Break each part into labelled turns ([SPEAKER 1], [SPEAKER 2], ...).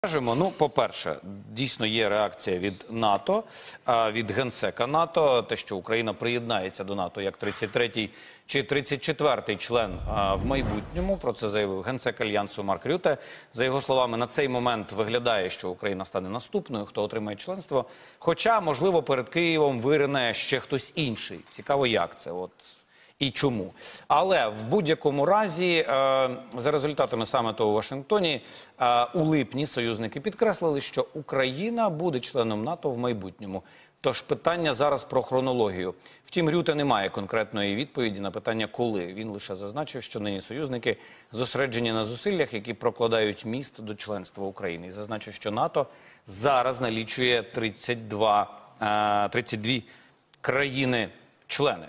[SPEAKER 1] Ну, по-перше, дійсно є реакція від НАТО, від Генсека НАТО, те, що Україна приєднається до НАТО як 33-й чи 34-й член в майбутньому. Про це заявив Генсек Альянсу Марк Рюте. За його словами, на цей момент виглядає, що Україна стане наступною, хто отримає членство. Хоча, можливо, перед Києвом вирине ще хтось інший. Цікаво, як це і чому. Але в будь-якому разі, за результатами саміту у Вашингтоні, у липні союзники підкреслили, що Україна буде членом НАТО в майбутньому. Тож питання зараз про хронологію. Втім, Рюте не має конкретної відповіді на питання «коли». Він лише зазначив, що нині союзники зосереджені на зусиллях, які прокладають міст до членства України. І зазначив, що НАТО зараз налічує 32 країни-члени.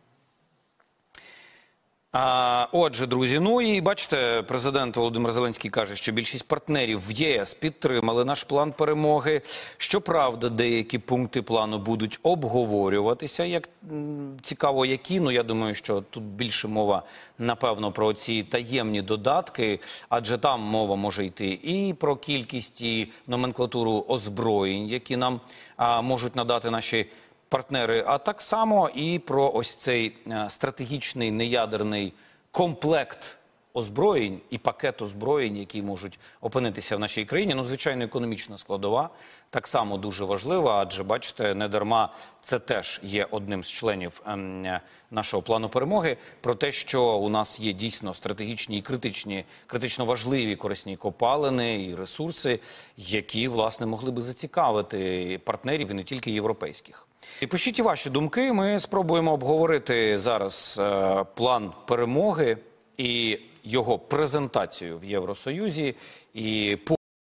[SPEAKER 1] Отже, друзі, ну і бачите, президент Володимир Зеленський каже, що більшість партнерів в ЄС підтримали наш план перемоги. Щоправда, деякі пункти плану будуть обговорюватися. Як цікаво, які, ну я думаю, що тут більше мова, напевно, про ці таємні додатки, адже там мова може йти і про кількість, і номенклатуру озброєнь, які нам можуть надати наші партнери, а так само і про ось цей стратегічний неядерний комплект озброєнь і пакет озброєнь, які можуть опинитися в нашій країні. Ну, звичайно, економічна складова так само дуже важлива, адже, бачите, недарма це теж є одним з членів нашого плану перемоги, про те, що у нас є дійсно стратегічні і критично важливі корисні копалини і ресурси, які, власне, могли би зацікавити партнерів і не тільки європейських. І пишіть ваші думки, ми спробуємо обговорити зараз план перемоги і його презентацію в Євросоюзі. І